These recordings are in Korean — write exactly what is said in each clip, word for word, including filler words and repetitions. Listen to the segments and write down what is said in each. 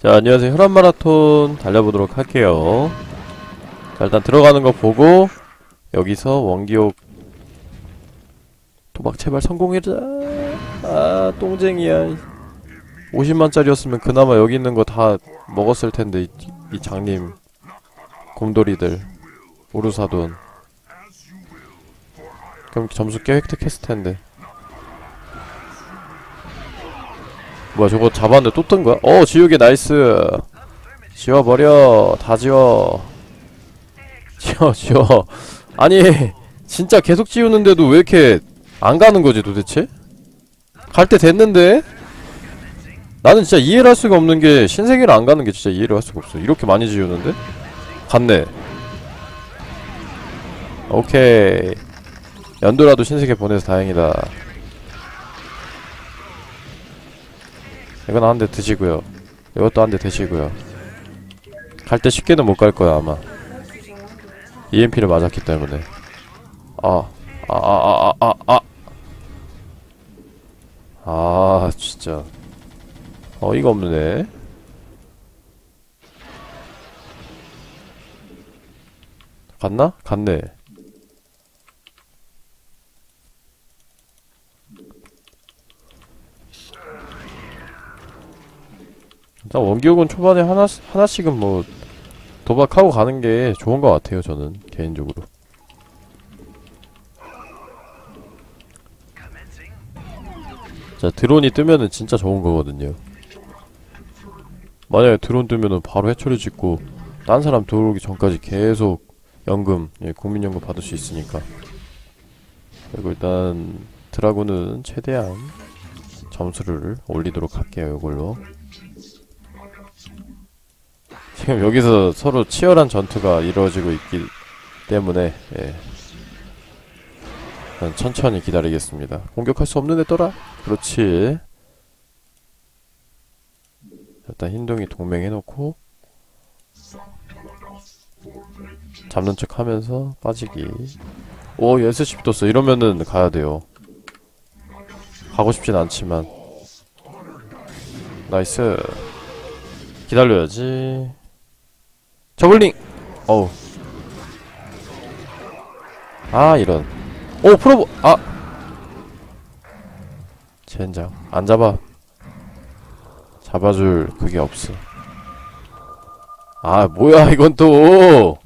자, 안녕하세요. 혈압 마라톤 달려보도록 할게요. 자, 일단 들어가는 거 보고 여기서 원기옥 도박 제발 성공해라. 아, 똥쟁이야. 오십만짜리였으면 그나마 여기 있는 거 다 먹었을 텐데, 이, 이 장님 곰돌이들 오르사돈. 그럼 점수 꽤 획득했을 텐데. 뭐야, 저거 잡았는데 또 뜬 거야? 어, 지우개 나이스. 지워버려. 다 지워. 지워, 지워. 아니, 진짜 계속 지우는데도 왜 이렇게 안 가는 거지, 도대체? 갈 때 됐는데? 나는 진짜 이해를 할 수가 없는 게, 신세계를 안 가는 게 진짜 이해를 할 수가 없어. 이렇게 많이 지우는데? 갔네. 오케이. 연도라도 신세계 보내서 다행이다. 이건 한 대 드시고요. 이것도 한 대 드시고요. 갈 때 쉽게는 못 갈 거야, 아마. 이엠피를 맞았기 때문에. 아, 아, 아, 아, 아, 아. 아, 진짜. 어이가 없네. 갔나? 갔네. 일단 원기옥은 초반에 하나, 하나씩은 뭐 도박하고 가는 게 좋은 것 같아요, 저는 개인적으로. 자, 드론이 뜨면은 진짜 좋은 거거든요. 만약에 드론 뜨면은 바로 해처리 짓고 딴 사람 들어오기 전까지 계속 연금, 예, 국민연금 받을 수 있으니까. 그리고 일단 드라군은 최대한 점수를 올리도록 할게요, 이걸로. 지금 여기서 서로 치열한 전투가 이루어지고 있기 때문에, 예, 천천히 기다리겠습니다. 공격할 수 없는 애더라? 그렇지. 일단 흰둥이 동맹해놓고 잡는 척 하면서 빠지기. 오, 에스씨피 떴어. 이러면은 가야돼요. 가고 싶진 않지만. 나이스. 기다려야지. 저글링! 어우. 아, 이런. 오, 프로보! 아! 젠장. 안 잡아. 잡아줄 그게 없어. 아, 뭐야, 이건 또!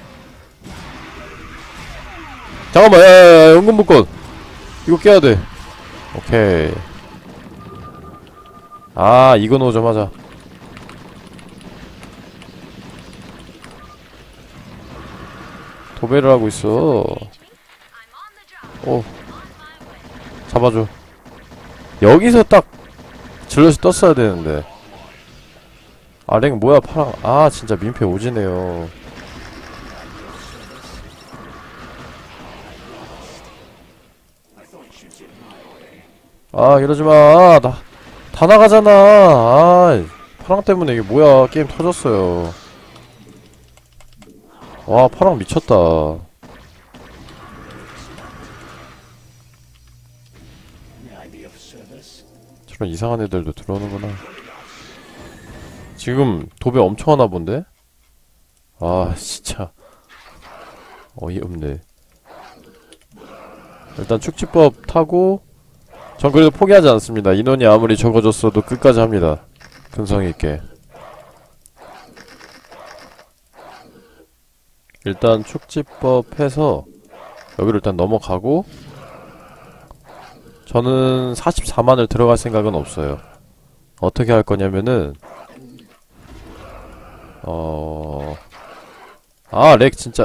잠깐만, 야야야, 연금 묶어! 이거 깨야돼. 오케이. 아, 이거 넣어자마자. 도배를 하고 있어. 오, 잡아줘. 여기서 딱 질럿이 떴어야 되는데. 아, 랭 뭐야, 파랑. 아, 진짜 민폐 오지네요. 아, 이러지마. 나, 다 나가잖아. 아, 파랑 때문에 이게 뭐야. 게임 터졌어요. 와, 파랑 미쳤다. 저런 이상한 애들도 들어오는구나. 지금 도배 엄청 하나 본데? 아, 진짜 어이없네. 일단 축지법 타고, 전 그래도 포기하지 않습니다. 인원이 아무리 적어졌어도 끝까지 합니다. 근성있게. 일단 축지법 해서 여기를 일단 넘어가고, 저는 사십사만을 들어갈 생각은 없어요. 어떻게 할 거냐면은, 어... 아, 렉 진짜.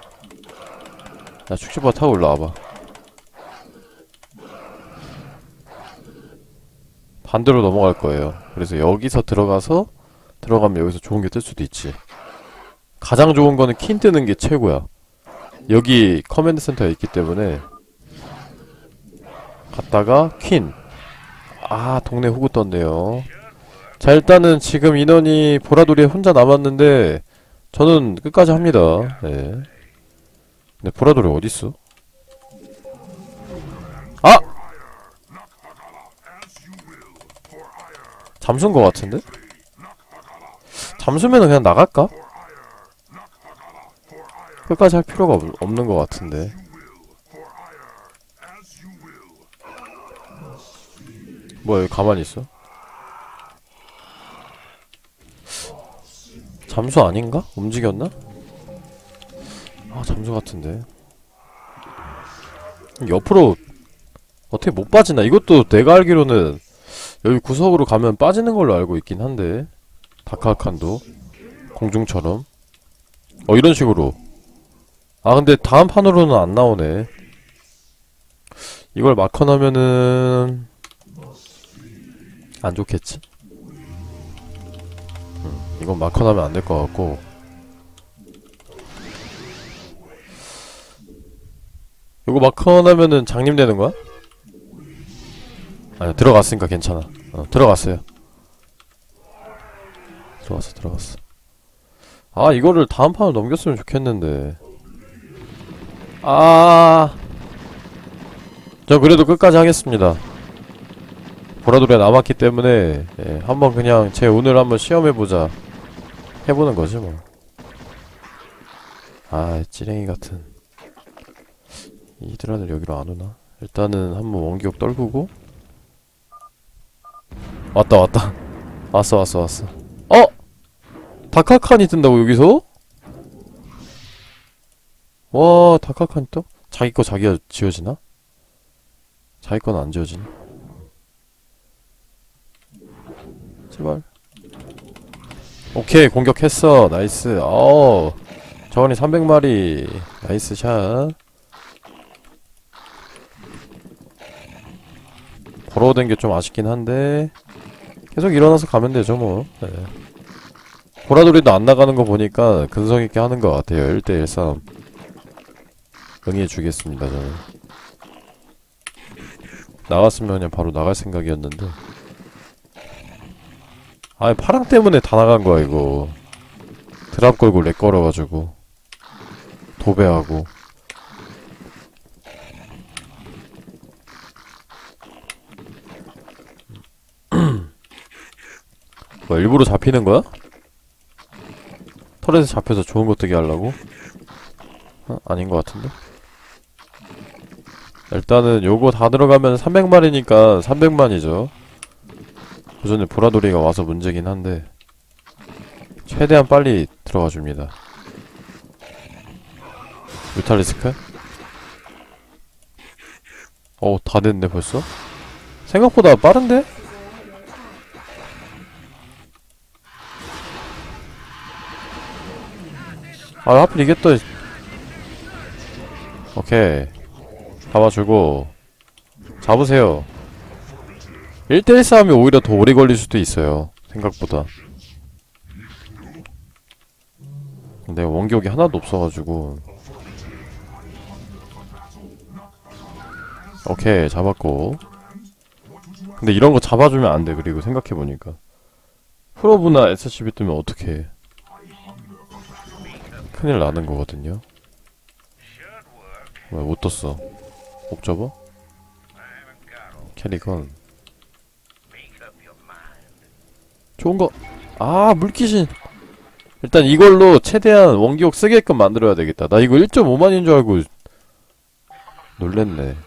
야, 축지법 타고 올라와봐. 반대로 넘어갈 거예요. 그래서 여기서 들어가서, 들어가면 여기서 좋은 게 뜰 수도 있지. 가장 좋은 거는 퀸 뜨는 게 최고야. 여기 커맨드 센터가 있기 때문에. 갔다가 퀸. 아, 동네 호구 떴네요. 자, 일단은 지금 인원이 보라돌이에 혼자 남았는데 저는 끝까지 합니다. 네. 근데 보라돌이 어딨어? 아! 잠수인 것 같은데? 잠수면은 그냥 나갈까? 끝까지 할 필요가 없, 없는 것 같은데. 뭐야, 여기 가만히 있어? 잠수 아닌가? 움직였나? 아, 잠수 같은데. 옆으로 어떻게 못 빠지나? 이것도 내가 알기로는 여기 구석으로 가면 빠지는 걸로 알고 있긴 한데. 다카칸도 공중처럼. 어, 이런 식으로. 아, 근데 다음 판으로는 안 나오네. 이걸 마커나면은 안 좋겠지? 음, 이건 마커나면 안 될 것 같고. 이거 마커나면은 장님 되는 거야? 아니, 들어갔으니까 괜찮아. 어, 들어갔어요. 들어갔어, 들어갔어. 아, 이거를 다음 판을 넘겼으면 좋겠는데. 아, 저 그래도 끝까지 하겠습니다. 보라돌이 남았기 때문에 예, 한번 그냥 제 운을 한번 시험해보자 해보는 거지 뭐. 아, 찌랭이 같은. 이드라는 여기로 안 오나? 일단은 한번 원기옥 떨구고. 왔다 왔다. 왔어 왔어 왔어. 어? 다카칸이 뜬다고 여기서? 와, 다카칸이 떠? 자기 거 자기가 지어지나? 자기 거는 안 지어지네. 제발. 오케이, 공격했어. 나이스. 어우, 저원이 삼백 마리. 나이스 샷. 걸어오던 게 좀 아쉽긴 한데 계속 일어나서 가면 되죠 뭐. 네. 보라돌이도 안 나가는 거 보니까 근성있게 하는 것 같아요. 일 대 일 싸움 응해주겠습니다. 저는 나갔으면 그냥 바로 나갈 생각이었는데. 아니, 파랑 때문에 다 나간 거야 이거. 드랍 걸고 렉 걸어가지고 도배하고. 뭐 일부러 잡히는 거야? 털에서 잡혀서 좋은 거 뜨게 하려고? 어? 아닌 것 같은데? 일단은 요거 다 들어가면 삼백 마리니까 삼백만이죠. 그 전에 보라돌이가 와서 문제긴 한데 최대한 빨리 들어가 줍니다. 뮤탈리스크? 어, 다 됐네 벌써? 생각보다 빠른데? 아, 하필 이게 또. 오케이, 잡아주고 잡으세요. 일 대 일 싸움이 오히려 더 오래 걸릴 수도 있어요 생각보다. 내가 원기옥이 하나도 없어가지고. 오케이, 잡았고. 근데 이런거 잡아주면 안돼. 그리고 생각해보니까 프로브나 에스씨비 뜨면 어떡해. 큰일 나는 거거든요. 왜 못 떴어? 옵저버? 캐리건 좋은 거. 아, 물귀신. 일단 이걸로 최대한 원기옥 쓰게끔 만들어야 되겠다. 나 이거 일 점 오만인 줄 알고 놀랬네.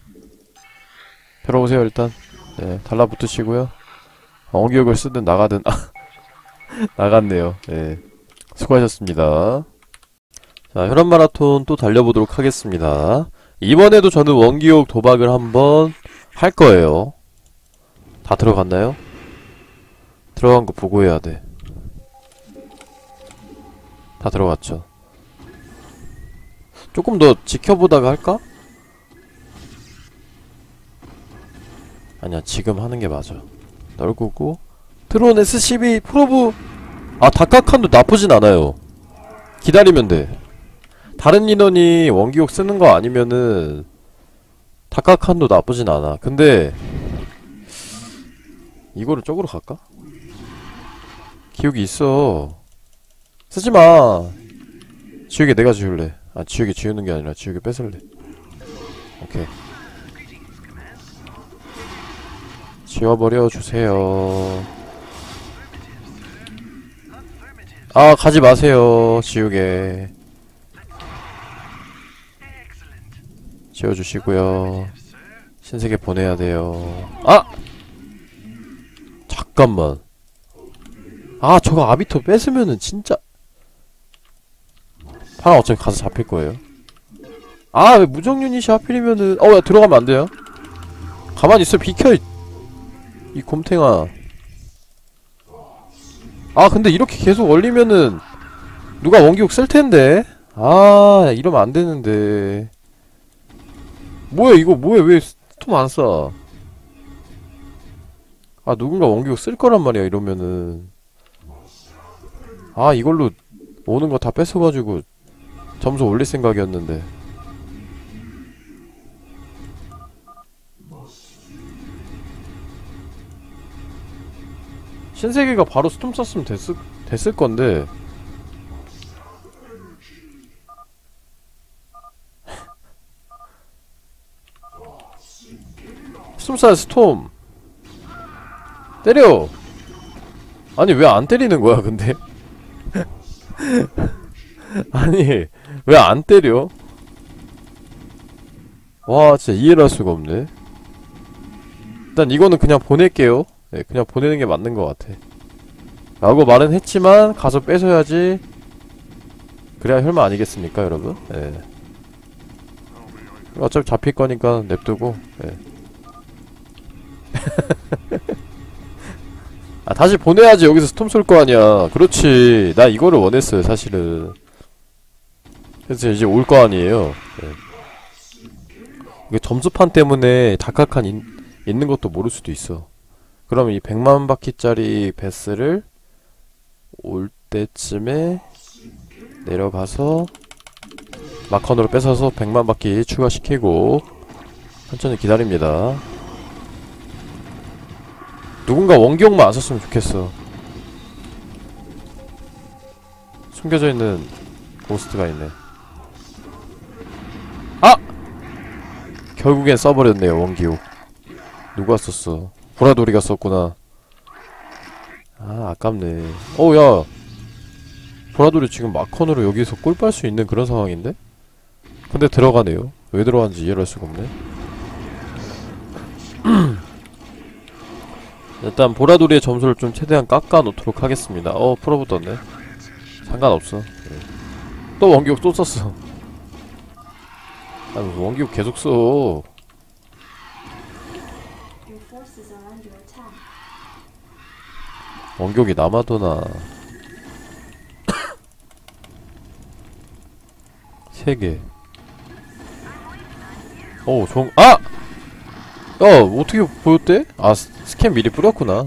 들어오세요 일단. 네, 달라붙으시고요. 아, 원기옥을 쓰든 나가든. 아, 나갔네요. 네, 수고하셨습니다. 자, 혈압 마라톤 또 달려보도록 하겠습니다. 이번에도 저는 원기옥 도박을 한번 할 거예요. 다 들어갔나요? 들어간 거 보고 해야 돼. 다 들어갔죠. 조금 더 지켜보다가 할까? 아니야, 지금 하는 게 맞아. 널구고 드론 에스씨비 프로브. 아, 다카칸도 나쁘진 않아요. 기다리면 돼. 다른 인원이 원기옥 쓰는 거 아니면은 다카칸도 나쁘진 않아. 근데 이거를 쪽으로 갈까? 기억이 있어. 쓰지마. 지우개 내가 지울래. 아, 지우개 지우는 게 아니라 지우개 뺏을래. 오케이, 지워버려 주세요. 아 가지 마세요 지우개. 지워주시고요. 신세계 보내야 돼요. 아! 잠깐만. 아 저거 아비토 뺏으면은 진짜 파랑 어차피 가서 잡힐 거예요. 아 왜 무정유닛이 하필이면은 어 야 들어가면 안 돼요. 가만히 있어 비켜 이, 이 곰탱아. 아 근데 이렇게 계속 얼리면은 누가 원기옥 쓸텐데. 아 이러면 안 되는데. 뭐야 이거 뭐야 왜 스톰 안 쏴. 아 누군가 원기옥 쓸 거란 말이야 이러면은. 아 이걸로 오는 거 다 뺏어가지고 점수 올릴 생각이었는데. 신세계가 바로 스톰 썼으면 됐을, 됐을 건데. 스톰 쏴야 스톰. 때려. 아니 왜 안 때리는 거야 근데. 아니 왜 안 때려? 와 진짜 이해를 할 수가 없네. 일단 이거는 그냥 보낼게요. 네, 그냥 보내는 게 맞는 것 같아. 라고 말은 했지만 가서 뺏어야지. 그래야 혈마 아니겠습니까 여러분? 네. 어차피 잡힐 거니까 냅두고. 네. 아 다시 보내야지. 여기서 스톰 쏠 거 아니야. 그렇지. 나 이거를 원했어요 사실은. 그래서 이제 올 거 아니에요. 네. 이게 점수판 때문에 다카칸 인, 있는 것도 모를 수도 있어. 그러면 이 백만 바퀴짜리 베스를 올 때쯤에 내려가서 마커너로 뺏어서 백만 바퀴 추가시키고 천천히 기다립니다. 누군가 원기옥만 안 썼으면 좋겠어. 숨겨져 있는 고스트가 있네. 아! 결국엔 써버렸네요 원기옥. 누가 썼어? 보라돌이가 썼구나. 아 아깝네. 어우 야 보라돌이 지금 마컨으로 여기서 꿀 빨 수 있는 그런 상황인데? 근데 들어가네요. 왜 들어가는지 이해를 할 수가 없네. 일단 보라돌이의 점수를 좀 최대한 깎아 놓도록 하겠습니다. 어 프로브 떴네. 상관없어. 네. 또 원기옥 또 썼어. 아니 원기옥 계속 써. 원기옥이 남아도나. 세 개. 어, 정, 아! 야, 어떻게 보였대? 아, 스, 스캔 미리 뿌렸구나.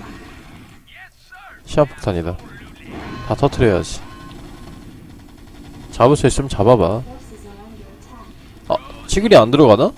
시한폭탄이다. 다 터트려야지. 잡을 수 있으면 잡아봐. 아, 치글이 안 들어가나?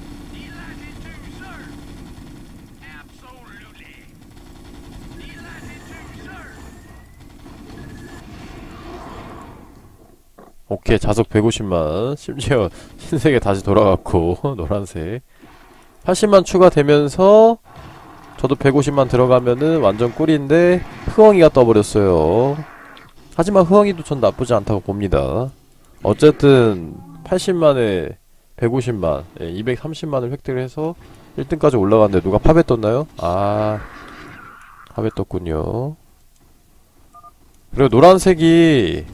오케이 자석 백오십만. 심지어 흰색에 다시 돌아갔고 노란색 팔십만 추가되면서 저도 백오십만 들어가면은 완전 꿀인데 흐엉이가 떠버렸어요. 하지만 흐엉이도 전 나쁘지 않다고 봅니다. 어쨌든 팔십만에 백오십만 예, 이백삼십만을 획득을 해서 일 등까지 올라갔는데 누가 팝에 떴나요? 아 팝에 떴군요. 그리고 노란색이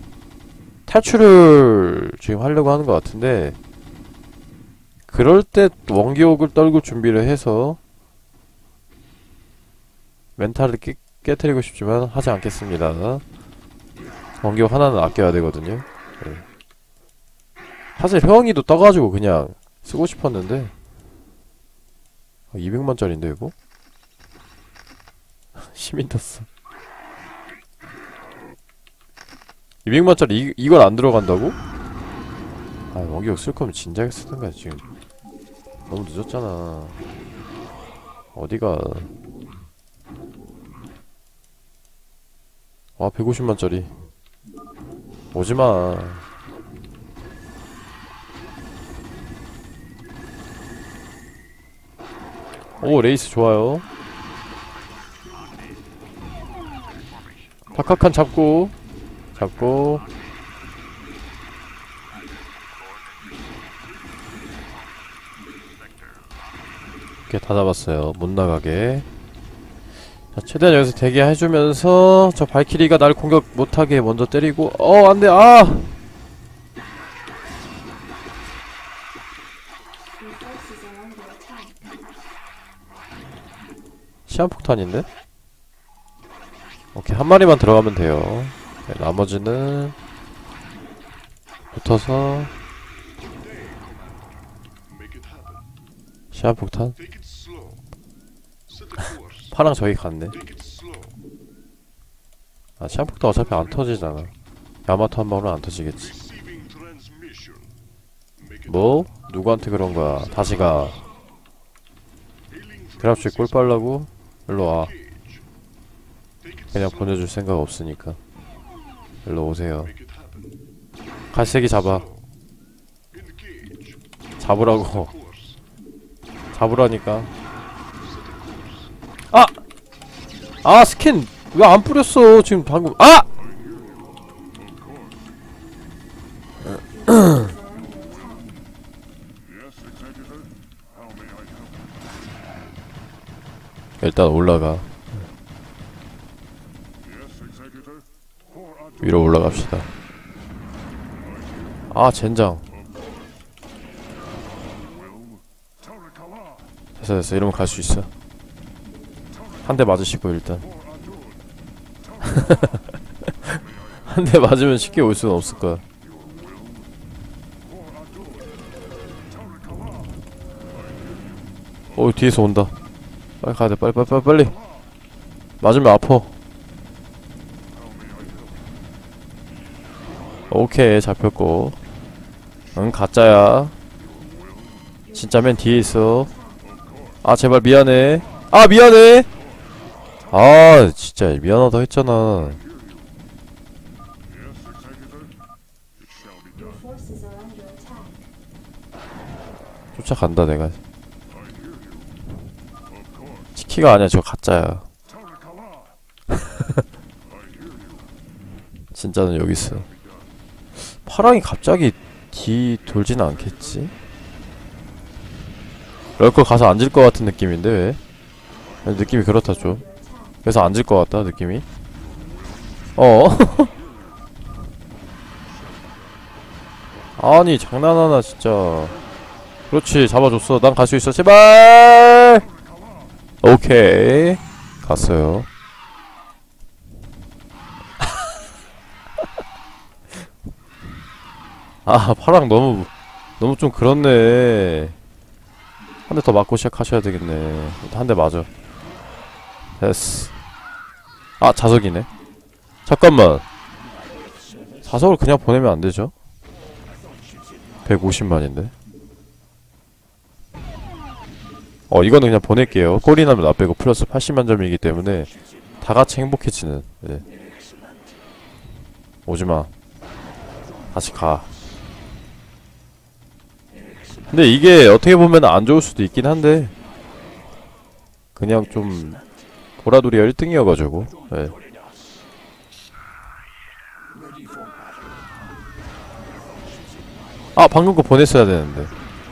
탈출을 지금 하려고 하는 것 같은데 그럴 때 원기옥을 떨굴 준비를 해서 멘탈을 깨, 깨트리고 싶지만 하지 않겠습니다. 원기옥 하나는 아껴야 되거든요. 네. 사실 회원이도 떠가지고 그냥 쓰고 싶었는데 이백만짜리인데 이거? 시민 떴어. 이백만짜리 이, 이걸 안 들어간다고? 아 원기옥 쓸 거면 진작에 쓰던가. 지금 너무 늦었잖아. 어디가. 아 백오십만짜리 오지마. 오 레이스 좋아요. 다카칸 잡고 잡고 이렇게 다 잡았어요. 못 나가게. 자, 최대한 여기서 대기해주면서 저 발키리가 날 공격 못하게 먼저 때리고. 어 안돼. 아 시한폭탄인데? 오케이, 한 마리만 들어가면 돼요. 네, 나머지는 붙어서 시한폭탄? 파랑 저기 갔네. 아, 시한폭탄 어차피 안 터지잖아. 야마토 한 방울은 안 터지겠지. 뭐? 누구한테 그런 거야? 다시 가. 드랍식 꿀 빨라고? 일로 와. 그냥 보내줄 생각 없으니까. 일로 오세요. 갈색이 잡아. 잡으라고. 잡으라니까. 아! 아, 스킨 왜 안 뿌렸어? 지금 방금. 아! 일단 올라가. 위로 올라갑시다. 아, 젠장. 됐어 됐어. 이러면 갈 수 있어. 한 대 맞으시고 일단. 한 대 맞으면 쉽게 올 수는 없을 거야. 어, 뒤에서 온다. 빨리 가야 돼. 빨리 빨리 빨리 빨리. 맞으면 아파. 오케이, 잡혔고. 응, 가짜야. 진짜 맨 뒤에 있어. 아, 제발 미안해. 아, 미안해. 아, 진짜 미안하다 했잖아. 쫓아간다 내가. 치키가 아니야, 저 가짜야. 진짜는 여기 있어. 파랑이 갑자기 뒤 돌진 않겠지? 럴커 가서 앉을 것 같은 느낌인데 왜? 느낌이 그렇다 좀. 그래서 앉을 것 같다 느낌이. 어? 아니 장난하나 진짜. 그렇지, 잡아줬어. 난 갈 수 있어. 제발. 오케이, 갔어요. 아, 파랑 너무 너무 좀 그렇네. 한 대 더 맞고 시작하셔야 되겠네. 한 대 맞아. 됐어. 아, 자석이네. 잠깐만. 자석을 그냥 보내면 안 되죠? 백오십만인데. 어, 이거는 그냥 보낼게요. 꼴이 나면 나 빼고 플러스 팔십만 점이기 때문에 다 같이 행복해지는. 네. 오지마. 다시 가. 근데 이게 어떻게 보면 안 좋을 수도 있긴 한데, 그냥 좀 보라돌이가 일 등이어가지고. 네. 아, 방금 거 보냈어야 되는데.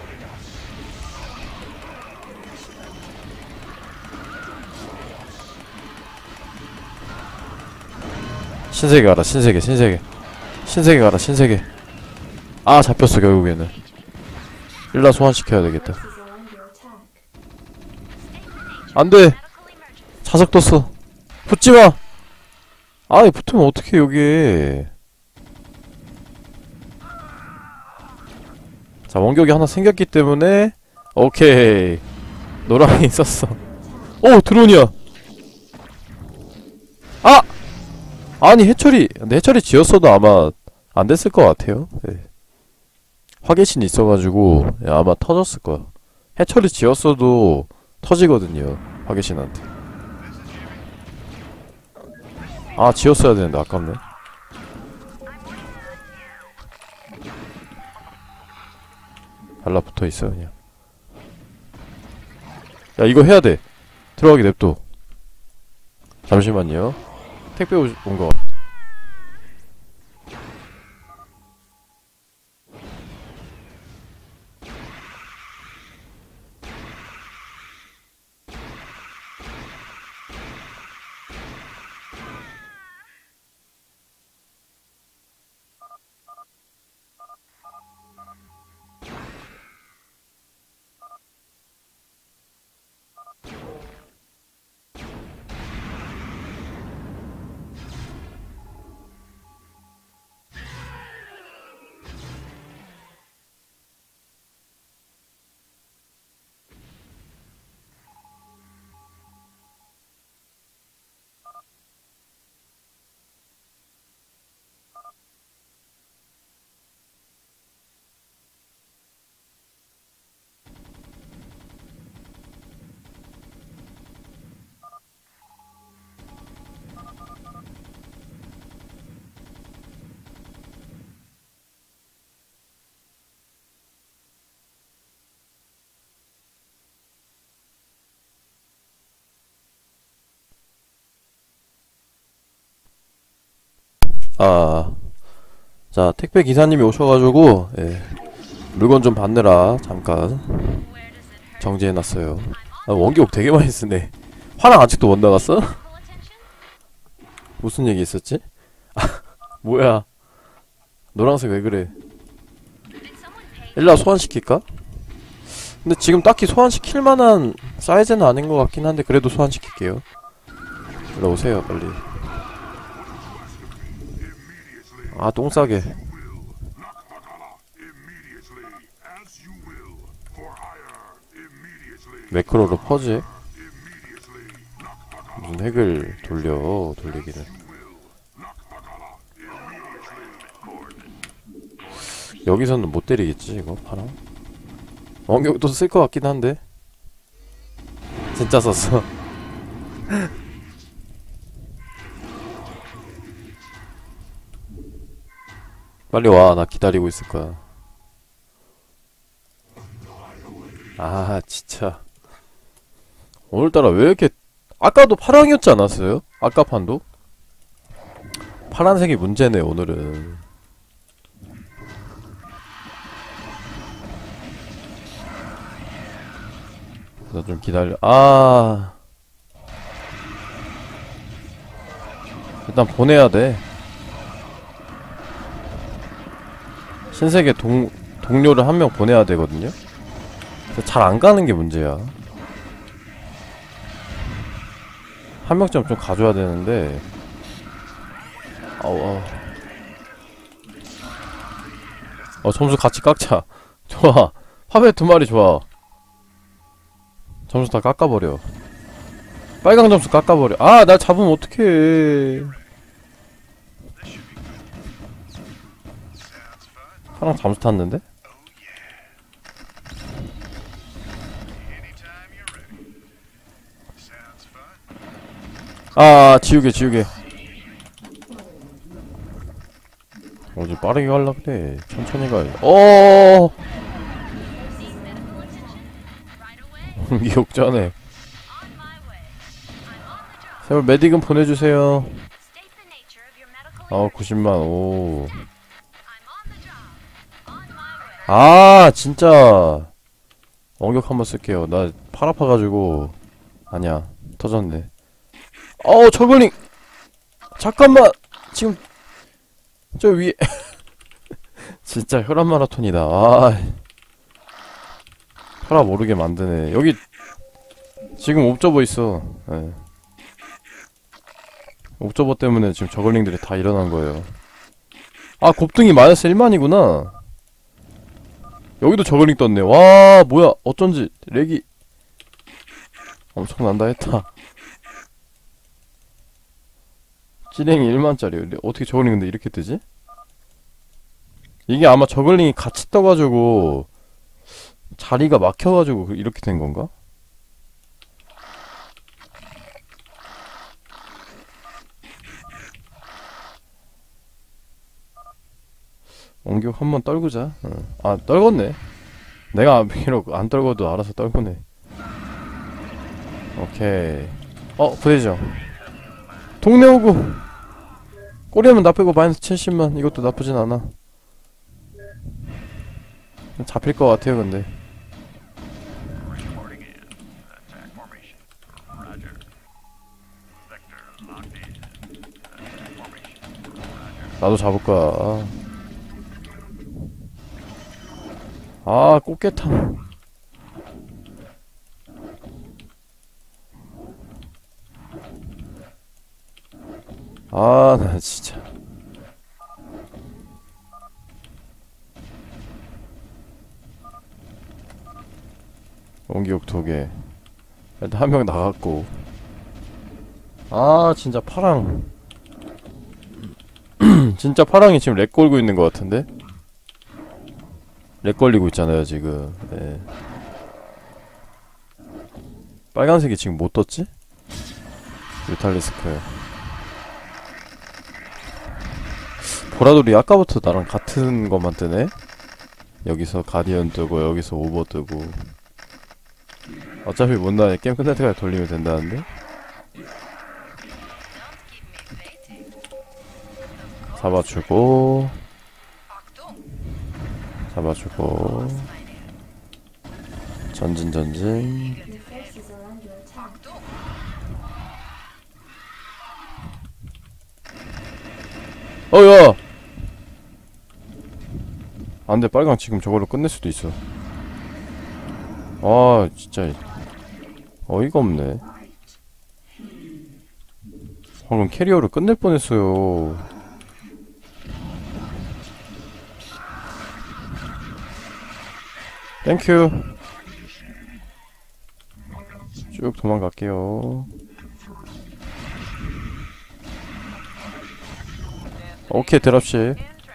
신세계 가라. 신세계 신세계 신세계 가라. 신세계. 아, 잡혔어 결국에는. 일라 소환시켜야 되겠다. 안돼. 자석 떴어. 붙지마. 아이, 붙으면 어떡해 여기에. 자, 원격이 하나 생겼기 때문에. 오케이, 노랑이 있었어. 오, 드론이야. 아! 아니, 해처리. 근데 해처리 지었어도 아마 안 됐을 것 같아요. 네. 화계신이 있어가지고 아마 터졌을 거야. 해처리 지었어도 터지거든요, 화계신한테. 아, 지었어야 되는데 아깝네. 달라붙어있어 그냥. 야, 이거 해야돼. 들어가게 냅둬. 잠시만요. 택배 온 거. 아, 자, 택배 기사님이 오셔가지고, 예, 물건 좀 받느라 잠깐 정지해놨어요. 아, 원기옥 되게 많이 쓰네. 화랑 아직도 못 나갔어? 무슨 얘기 있었지? 아, 뭐야. 노란색 왜 그래. 일라 소환시킬까? 근데 지금 딱히 소환시킬 만한 사이즈는 아닌 것 같긴 한데 그래도 소환시킬게요. 일로 오세요 빨리. 아 똥싸게. 매크로로 퍼지? 무슨 핵을 돌려 돌리기는. 여기서는 못 때리겠지 이거 파랑? 원격도 쓸 것 같긴 한데 진짜 썼어. 빨리 와. 나 기다리고 있을 거야. 아 진짜 오늘따라 왜 이렇게. 아까도 파랑이었지 않았어요? 아까 판도? 파란색이 문제네 오늘은. 나 좀 기다려. 아 일단 보내야 돼. 신세계 동, 동료를 한 명 보내야 되거든요? 잘 안 가는 게 문제야. 한 명쯤 좀 가줘야 되는데. 아우, 아우. 어, 점수 같이 깎자. 좋아. 파베 두 마리 좋아. 점수 다 깎아버려. 빨강 점수 깎아버려. 아, 나 잡으면 어떡해. 파랑 잠수 탔는데? 아, 지우개, 지우개. 어제 빠르게 갈라 그래. 천천히 가야. 어. 기억자네. 세월 메딕은 보내주세요. 어, 구십만. 오. 아, 진짜. 원격 한번 쓸게요. 나 팔 아파가지고. 아니야. 터졌네. 어우, 저글링! 잠깐만! 지금, 저 위에. 진짜 혈압 마라톤이다. 아. 혈압 오르게 만드네. 여기, 지금 옵저버 있어. 네. 옵저버 때문에 지금 저글링들이 다 일어난 거예요. 아, 곱등이 마이너스 일만이구나. 여기도 저글링 떴네. 와, 뭐야. 어쩐지, 렉이 엄청난다 했다. 찌랭이 일만짜리. 어떻게 저글링 근데 이렇게 뜨지? 이게 아마 저글링이 같이 떠가지고 자리가 막혀가지고 이렇게 된 건가? 원격 한번 떨구자. 응. 아, 떨궜네. 내가 비록 안 떨궈도 알아서 떨구네. 오케이. 어, 부대죠. 동네 오고. 꼬리하면 나 빼고 마이너스 칠십만. 이것도 나쁘진 않아. 잡힐 것 같아요, 근데. 나도 잡을 거야. 아, 꽃게탕. 아, 나 진짜. 원기옥 두 개. 일단 한 명 나갔고. 아, 진짜 파랑. 진짜 파랑이 지금 렉 걸고 있는 것 같은데? 렉 걸리고 있잖아요, 지금. 네. 빨간색이 지금 못 떴지? 뮤탈리스크. 보라돌이 아까부터 나랑 같은 것만 뜨네? 여기서 가디언 뜨고, 여기서 오버 뜨고. 어차피 못 나네. 게임 끝날 때까지 돌리면 된다는데? 잡아주고 잡아주고 전진 전진. 어야 안돼. 빨강 지금 저걸로 끝낼 수도 있어. 아 진짜 어이가 없네. 방금 캐리어를 끝낼 뻔했어요. 땡큐. 쭉 도망갈게요. 오케이 드랍십.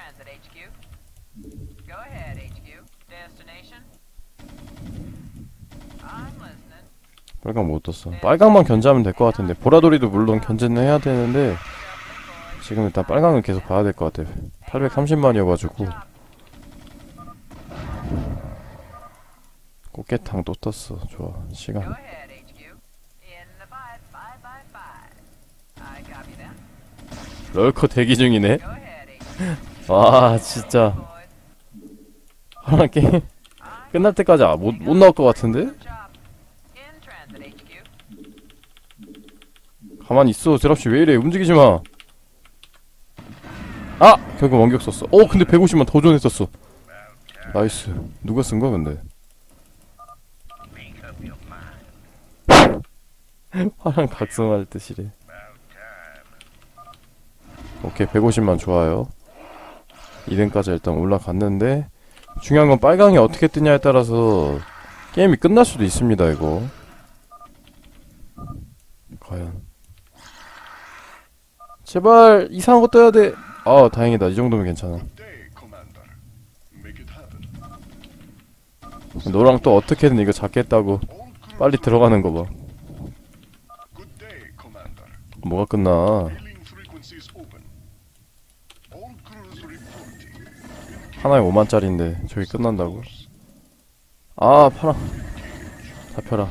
빨강 못 떴어. 빨강만 견제하면 될 것 같은데 보라돌이도 물론 견제는 해야 되는데 지금 일단 빨강은 계속 봐야 될 것 같아. 팔백삼십만이어가지고. 꽃게탕 또 떴어. 좋아. 시간 럴커 대기 중이네. 와 진짜 하나 게임 끝날 때까지 아, 못, 못 나올 것 같은데? 가만히 있어. 드랍시 왜 이래. 움직이지마. 아! 결국 원격 썼어. 어 근데 백오십만 더 존했었어. 나이스. 누가 쓴거야 근데. 화랑 각성할 뜻이래. 오케이 백오십만 좋아요. 이 등까지 일단 올라갔는데 중요한 건 빨강이 어떻게 뜨냐에 따라서 게임이 끝날 수도 있습니다. 이거 과연 제발 이상한 거 떠야 돼. 아 다행이다. 이 정도면 괜찮아. 너랑 또 어떻게든 이거 잡겠다고 빨리 들어가는 거 봐. 뭐가 끝나. 하나에 오만짜리인데 저기 끝난다고? 아 파랑 잡혀라.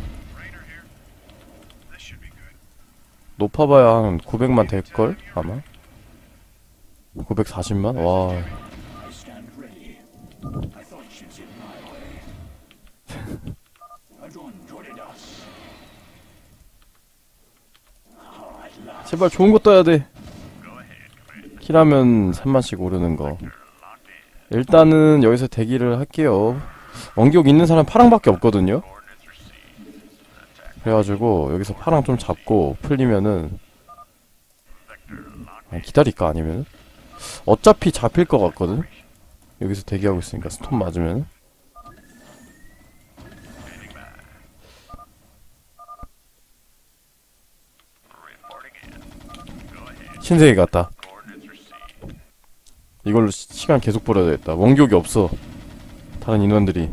높아봐야 한 구백만 될걸? 아마? 구백사십만? 와 제발 좋은거 떠야돼. 킬하면 삼만씩 오르는거. 일단은 여기서 대기를 할게요. 원기옥 있는 사람 파랑밖에 없거든요. 그래가지고 여기서 파랑 좀 잡고 풀리면은 아니, 기다릴까 아니면 어차피 잡힐 것 같거든. 여기서 대기하고 있으니까 스톰 맞으면. 신세계 같다. 이걸로 시, 시간 계속 벌어야 되겠다. 원기옥이 없어. 다른 인원들이.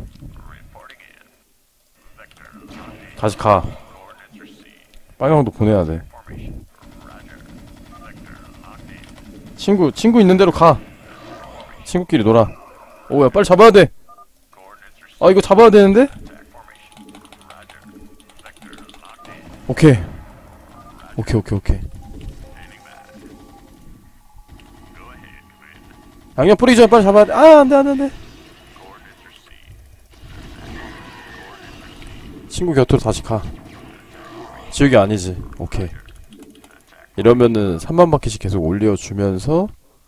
다시 가. 빨강도 보내야 돼. 친구, 친구 있는 대로 가. 친구끼리 놀아. 오야 빨리 잡아야 돼. 아 이거 잡아야 되는데? 오케이. 오케이 오케이 오케이. 양념 뿌리기 전에 빨리 잡아야 돼. 아 안돼 안돼 안돼. 친구 곁으로 다시 가. 지우개 아니지. 오케이. 이러면은 삼만 바퀴씩 계속 올려주면서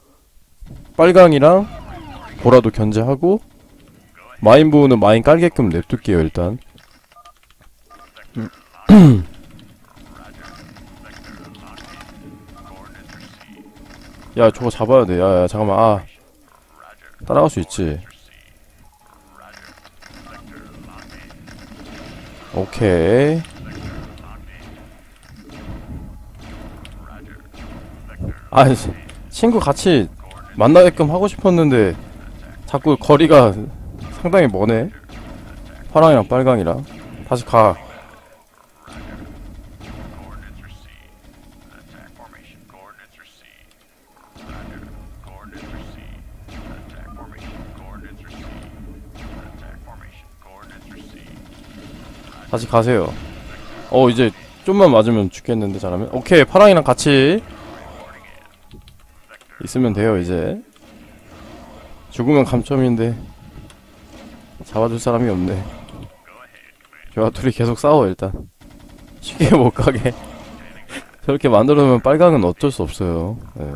빨강이랑 보라도 견제하고 마인 부우는 마인 깔게끔 냅둘게요 일단. 야 저거 잡아야 돼. 야야 잠깐만. 아 따라갈 수 있지. 오케이. 아니 친구 같이 만나게끔 하고 싶었는데 자꾸 거리가 상당히 머네. 파랑이랑 빨강이랑. 다시 가. 다시 가세요. 어 이제 좀만 맞으면 죽겠는데 잘하면. 오케이 파랑이랑 같이 있으면 돼요. 이제 죽으면 감점인데 잡아줄 사람이 없네. 좋아, 둘이 계속 싸워. 일단 쉽게 못가게 저렇게 만들어놓으면 빨강은 어쩔 수 없어요. 네.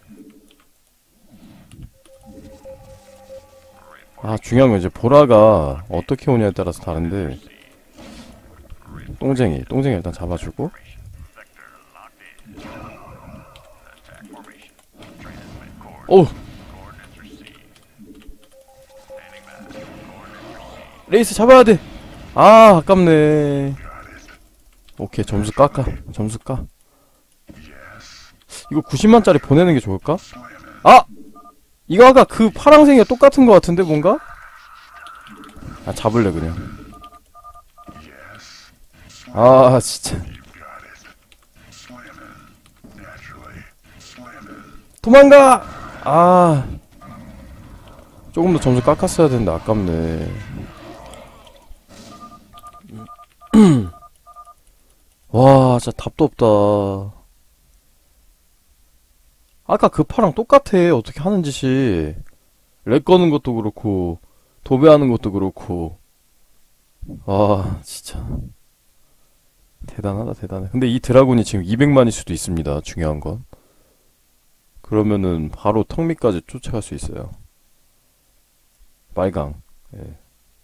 아, 중요한 건 이제 보라가 어떻게 오냐에 따라서 다른데, 똥쟁이 똥쟁이 일단 잡아주고, 오! 레이스 잡아야 돼! 아, 아깝네. 오케이, 점수 깎아. 점수 까. 이거 구십만짜리 보내는 게 좋을까? 아! 이거 아까 그 파랑색이가 똑같은 거 같은데, 뭔가? 아, 잡을래, 그냥. 아, 진짜. 도망가! 아. 조금 더 점수 깎았어야 되는데, 아깝네. 와, 진짜 답도 없다. 아까 그 파랑 똑같아. 어떻게 하는 짓이. 렉 거는 것도 그렇고 도배하는 것도 그렇고. 와, 진짜 대단하다, 대단해. 근데 이 드라군이 지금 이백만일 수도 있습니다. 중요한 건. 그러면은 바로 턱 밑까지 쫓아갈 수 있어요. 빨강. 예.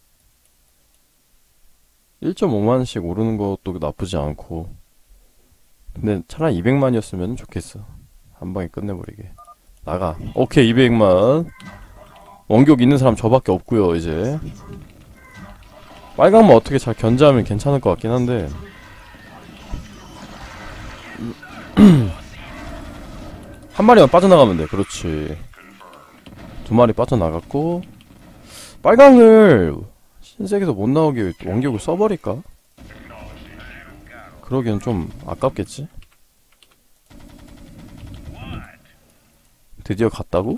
일 점 오만원씩 오르는 것도 나쁘지 않고. 근데 차라리 이백만이었으면 좋겠어. 한 방에 끝내버리게. 나가. 오케이, 이백만. 원격 있는 사람 저밖에 없고요. 이제 빨강만 어떻게 잘 견제하면 괜찮을 것 같긴 한데. 한 마리만 빠져나가면 돼. 그렇지. 두 마리 빠져나갔고, 빨강을 신세계에서 못 나오게 원격을 써버릴까? 그러기엔 좀 아깝겠지? 드디어 갔다고?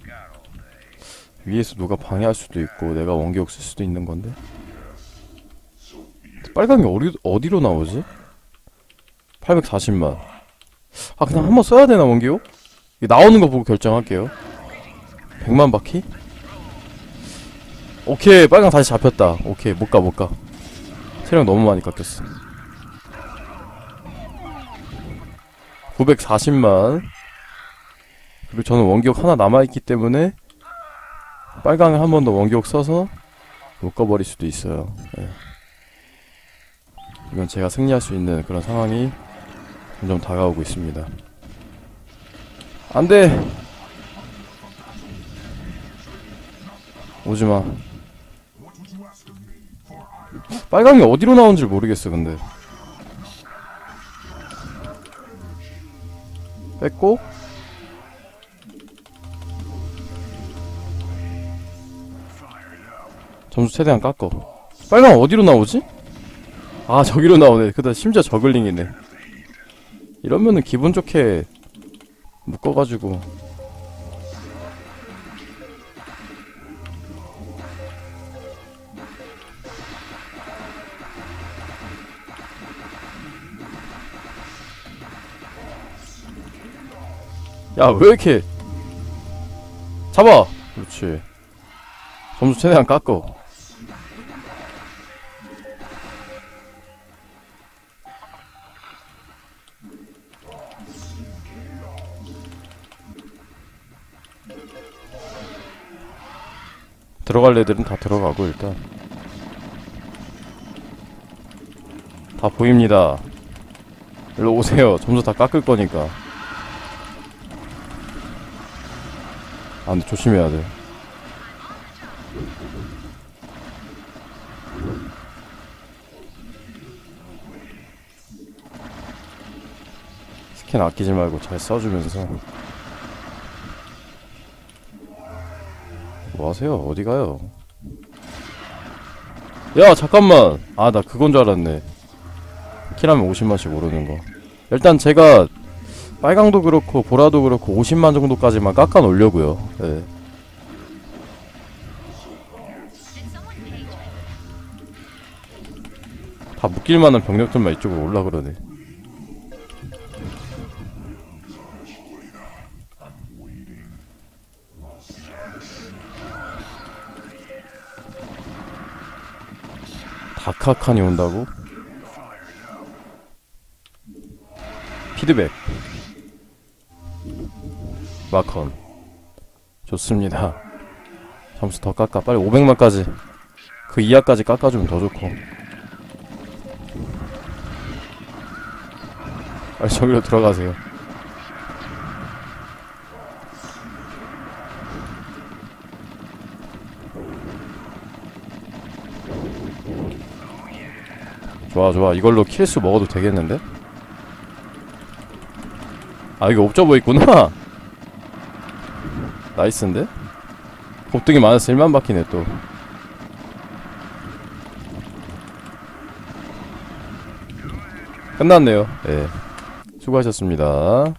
위에서 누가 방해할 수도 있고 내가 원격 쓸 수도 있는 건데. 빨강이 어디, 어디로 나오지? 팔백사십만. 아, 그냥 한번 써야 되나, 원격? 나오는 거 보고 결정할게요. 백만 바퀴? 오케이, 빨강 다시 잡혔다. 오케이, 못 가, 못 가. 체력 너무 많이 깎였어. 구백사십만. 그리고 저는 원격 하나 남아있기 때문에 빨강을 한 번 더 원격 써서 묶어버릴 수도 있어요. 네. 이건 제가 승리할 수 있는 그런 상황이 점점 다가오고 있습니다. 안돼! 오지마. 빨강이 어디로 나온지 모르겠어. 근데 뺐고, 점수 최대한 깎어. 빨강 어디로 나오지? 아, 저기로 나오네. 그다 심지어 저글링이네. 이러면은 기분 좋게 묶어가지고. 야, 왜 이렇게 잡아. 그렇지. 점수 최대한 깎어. 들어갈 애들은 다 들어가고. 일단 다 보입니다. 일로 오세요. 점수 다 깎을 거니까. 아, 근데 조심해야 돼. 스킨 아끼지 말고 잘 써주면서. 뭐하세요? 어디가요? 야, 잠깐만. 아, 나 그건 줄 알았네. 킬하면 오십만씩 오르는거. 일단 제가 빨강도 그렇고 보라도 그렇고 오십만 정도까지만 깎아 놓으려고요. 네. 다 묶일만한 병력들만 이쪽으로 올라 그러네. 다카칸이 온다고? 피드백 마컨 좋습니다. 점수 더 깎아. 빨리 오백만까지 그 이하까지 깎아주면 더 좋고. 빨리 저기로 들어가세요. 좋아 좋아. 이걸로 킬수 먹어도 되겠는데? 아 이게 옵저버 있구나. 나이스인데? 곱등이 많아서 일만 박히네 또. 끝났네요. 예. 수고하셨습니다.